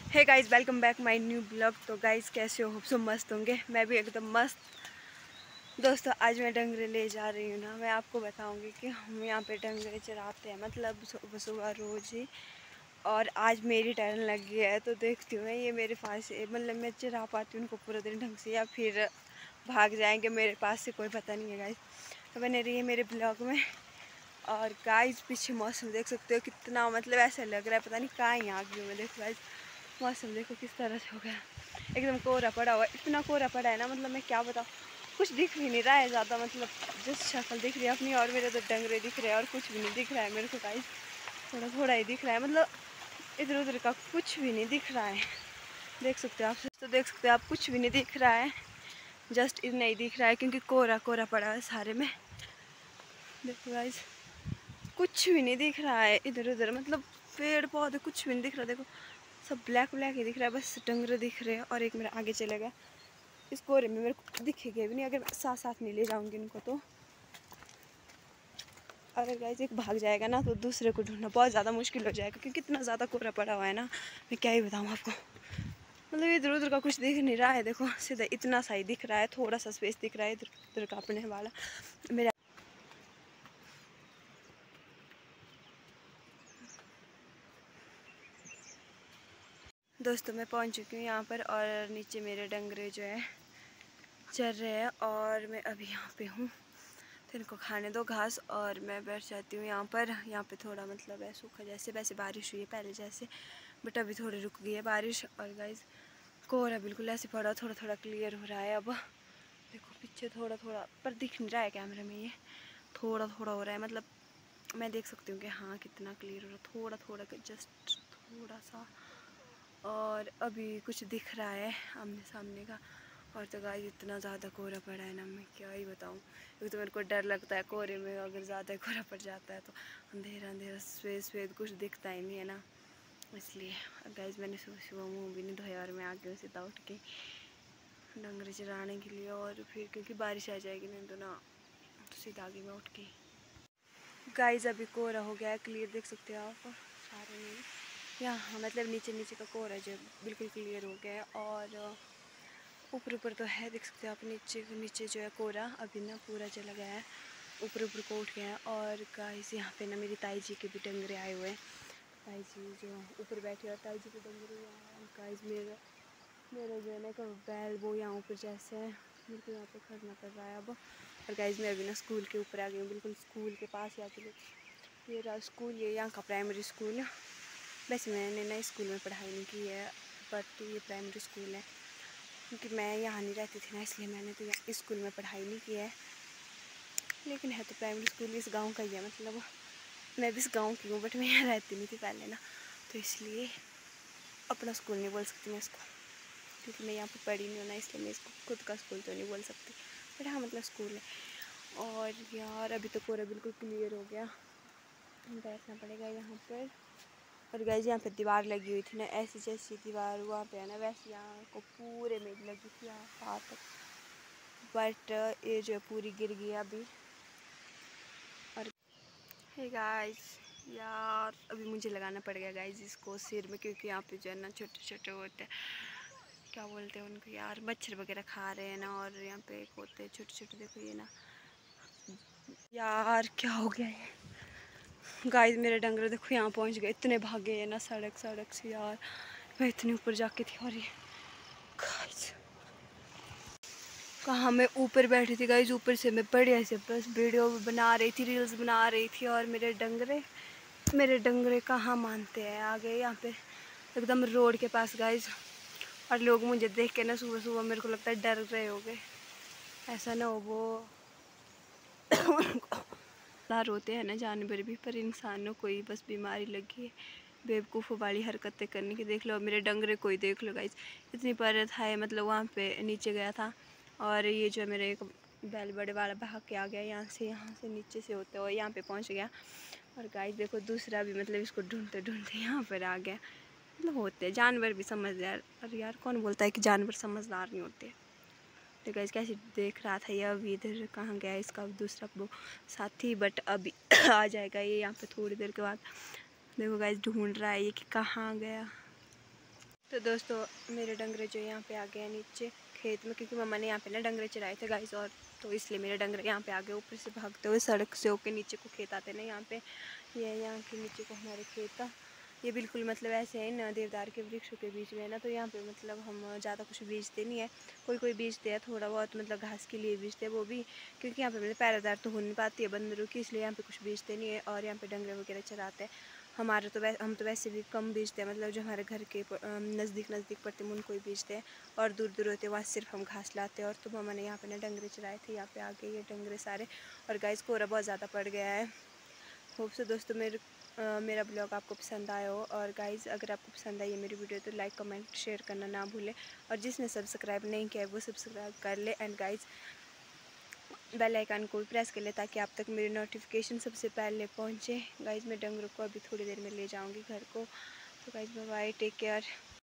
Hey guys, welcome back my new blog. तो guys कैसे हो? सब मस्त होंगे। मैं भी एकदम मस्त। दोस्तों, आज मैं डंगरे ले जा रही हूँ ना। मैं आपको बताऊंगी कि हम यहाँ पे डंगरे चराते हैं, मतलब सुबह सुबह रोज़ ही। और आज मेरी टर्न लग गई है, तो देखती हूँ मैं ये मेरे पास मतलब मैं चरा पाती हूँ उनको पूरा दिन ढंग से, या फिर भाग जाएंगे मेरे पास से, कोई पता नहीं है गाइस। तो बने रही है मेरे ब्लॉग में। और गाइस पीछे मौसम देख सकते हो कितना, मतलब ऐसा लग रहा है पता नहीं कहाँ ही आ गई हूँ मैं। देखो गाइस, मौसम देखो किस तरह से हो गया, एकदम कोहरा पड़ा हुआ है। इतना कोहरा पड़ा है ना, मतलब मैं क्या बताऊँ, कुछ दिख भी नहीं रहा है ज़्यादा। मतलब जिस शक्ल दिख रही है अपनी, और मेरे तो डंगरे दिख रहे हैं, और कुछ भी नहीं दिख रहा है मेरे को गाइस। थोड़ा थोड़ा ही दिख रहा है, मतलब इधर उधर का कुछ भी नहीं दिख रहा है। देख सकते हो आप, तो देख सकते हो आप, कुछ भी नहीं दिख रहा है। जस्ट इतना ही दिख रहा है क्योंकि कोहरा कोहरा पड़ा है सारे में। देखो गाइस, कुछ भी नहीं दिख रहा है इधर उधर, मतलब पेड़ पौधे कुछ भी नहीं दिख रहा। देखो सब ब्लैक ब्लैक ही दिख रहा है, बस डंगरे दिख रहे हैं। और एक मेरा आगे चलेगा, इस कोहरे में मेरे को दिखेगा भी नहीं अगर साथ साथ नहीं ले जाऊंगी इनको। तो अगर गाइस एक भाग जाएगा ना, तो दूसरे को ढूंढना बहुत ज़्यादा मुश्किल हो जाएगा, क्योंकि इतना ज़्यादा कोहरा पड़ा हुआ है ना, मैं क्या ही बताऊँ आपको। मतलब इधर उधर का कुछ दिख नहीं रहा है। देखो सीधा इतना सा ही दिख रहा है, थोड़ा सा स्पेस दिख रहा है इधर उधर का अपने वाला मेरा। दोस्तों, मैं पहुंच चुकी हूँ यहाँ पर, और नीचे मेरे डंगरे जो है चल रहे हैं, और मैं अभी यहाँ पे हूँ। तो इनको खाने दो घास, और मैं बैठ जाती हूँ यहाँ पर। यहाँ पे थोड़ा मतलब है सूखा, जैसे वैसे बारिश हुई है पहले जैसे, बट अभी थोड़ी रुक गई है बारिश। और गाइस कोहरा बिल्कुल ऐसे पड़ा, थोड़ा थोड़ा क्लियर हो रहा है अब। देखो पीछे थोड़ा थोड़ा, पर दिख नहीं रहा है कैमरे में, ये थोड़ा थोड़ा हो रहा है। मतलब मैं देख सकती हूँ कि हाँ कितना क्लियर हो रहा है, थोड़ा थोड़ा जस्ट थोड़ा सा। और अभी कुछ दिख रहा है आमने सामने का। और तो गाइस इतना ज़्यादा कोहरा पड़ा है ना, मैं क्या ही बताऊँ। क्योंकि तो मेरे को डर लगता है कोहरे में, अगर ज़्यादा कोहरा पड़ जाता है तो अंधेरा अंधेरा सफ़ेद सफ़ेद कुछ दिखता ही नहीं है ना, इसलिए। गाइस मैंने सुबह सुबह मुँह भी नहीं धोया, और मैं आ गई हूँ सीधा उठ के डंगरे चराने के लिए। और फिर क्योंकि बारिश आ जाएगी नहीं तो ना, तो सीधा आ गई मैं उठ के। गाइस अभी कोहरा हो गया है क्लियर, देख सकते हो आप सारे में यहाँ, मतलब नीचे नीचे का कोहरा जो बिल्कुल क्लियर हो गया है। और ऊपर ऊपर तो है, देख सकते हो आप, नीचे नीचे जो है कोहरा अभी ना पूरा चला गया है, ऊपर ऊपर को उठ गया है। और गाइस यहाँ पे ना मेरी ताई जी के भी डंगरे आए हुए हैं। ताई जी जो ऊपर बैठे हैं, ताई जी के डंगरे यहाँ हैं। गाइस मेरा मेरा जो है ना बैल वो यहाँ ऊपर जैसे है, मेरे को यहाँ पे खड़ना पड़ रहा है अब। और गाइस मैं अभी ना स्कूल के ऊपर आ गई हूँ, बिल्कुल स्कूल के पास ही आके। ये रहा स्कूल, ये यहाँ का प्राइमरी स्कूल है। वैसे मैंने ना स्कूल में पढ़ाई नहीं की है, बट ये प्राइमरी स्कूल है। क्योंकि मैं यहाँ नहीं रहती थी ना, इसलिए मैंने तो यहाँ स्कूल में पढ़ाई नहीं की है। लेकिन है तो प्राइमरी स्कूल इस गांव का ही है, मतलब मैं भी इस गांव की हूँ, बट मैं यहाँ रहती नहीं थी पहले ना, तो इसलिए अपना स्कूल नहीं बोल सकती मैं इसको। क्योंकि मैं यहाँ पे पढ़ी नहीं हूँ ना, इसलिए मैं इसको खुद का स्कूल तो नहीं बोल सकती, बट हाँ मतलब स्कूल है। और यार अभी तो पूरा बिल्कुल क्लियर हो गया, बैठना पड़ेगा यहाँ पर। और गाइस यहाँ पे दीवार लगी हुई थी ना, ऐसी जैसी दीवार वहाँ पे है ना, वैसे यहाँ को पूरे में लगी थी यहाँ पार तक, बट ये जो है पूरी गिर गई अभी। और हे गाइस, यार अभी मुझे लगाना पड़ गया गाइस इसको सिर में, क्योंकि यहाँ पे जो है ना छोटे छोटे होते हैं, क्या बोलते हैं उनको यार, मच्छर वगैरह खा रहे हैं ना। और यहाँ पे एक होते हैं छोटे छोटे, देखो ये ना। यार क्या हो गया है गाइस, मेरे डंगर देखो यहाँ पहुँच गए, इतने भागे हैं ना सड़क सड़क से यार। मैं इतनी ऊपर जाके थी, और ये गाइस कहाँ मैं ऊपर बैठी थी गाइस, ऊपर से मैं बढ़िया से बस वीडियो बना रही थी, रील्स बना रही थी। और मेरे डंगरे कहाँ मानते हैं, आ गए यहाँ पे एकदम रोड के पास गाइस। और लोग मुझे देख के ना सुबह सुबह मेरे को लगता है डर रहे होंगे, ऐसा ना हो वो लार होते हैं ना जानवर भी, पर इंसानों को ही बस बीमारी लगी है बेवकूफ़ों वाली हरकतें करने की। देख लो मेरे डंगरे को ही देख लो गाइस, इतनी परत है, मतलब वहाँ पे नीचे गया था। और ये जो मेरे एक बैल बड़े वाला भाग के आ गया यहाँ से नीचे से होते हुए यहाँ पे पहुँच गया। और गाइस देखो दूसरा भी, मतलब इसको ढूंढते ढूंढते यहाँ पर आ गया। मतलब होते हैं जानवर भी समझदार, और यार कौन बोलता है कि जानवर समझदार नहीं होते। तो गाइस कैसे देख रहा था ये, अभी इधर कहाँ गया इसका दूसरा वो साथी, बट अभी आ जाएगा ये यहाँ पे थोड़ी देर के बाद। देखो गाइस ढूंढ रहा है ये कि कहाँ गया। तो दोस्तों मेरे डंगरे जो यहाँ पे आ गए हैं नीचे खेत में, क्योंकि मम्मा ने यहाँ पे ना डंगरे चराए थे गाइस, और तो इसलिए मेरे डंगरे यहाँ पे आ गए ऊपर से भागते हुए। सड़क से होके नीचे को खेत आते ना यहाँ पे, ये यहाँ के नीचे को हमारे खेत था। ये बिल्कुल मतलब ऐसे है ना देवदार के वृक्षों के बीच में है ना, तो यहाँ पे मतलब हम ज़्यादा कुछ बीजते नहीं है। कोई बीजते हैं थोड़ा बहुत, मतलब घास के लिए बीजते हैं वो भी, क्योंकि यहाँ पे मतलब पैरादार तो हो नहीं पाती है बंदरों की, इसलिए यहाँ पे कुछ बीजते नहीं है। और यहाँ पे डंगरे वगैरह चराते हैं। हमारे तो हम तो वैसे भी कम बीजते हैं, मतलब जो हमारे घर के नज़दीक पड़ते हैं उनको ही बीजते हैं, और दूर दूर होते हैं वहाँ सिर्फ हम घास लाते हैं। और तो मम्मा ने यहाँ पे ना डंगरे चराए थे, यहाँ पे आ गए ये डंगरे सारे। और गाइस कोहरा बहुत ज़्यादा पड़ गया है। होप सो दोस्तों मेरा ब्लॉग आपको पसंद आया हो। और गाइज़ अगर आपको पसंद आई है मेरी वीडियो तो लाइक कमेंट शेयर करना ना भूलें, और जिसने सब्सक्राइब नहीं किया है वो सब्सक्राइब कर ले। एंड गाइज़ बेल आइकन को भी प्रेस कर ले ताकि आप तक मेरी नोटिफिकेशन सबसे पहले पहुंचे। गाइज़ मैं डंगरों को अभी थोड़ी देर में ले जाऊंगी घर को। तो guys bye bye, take care.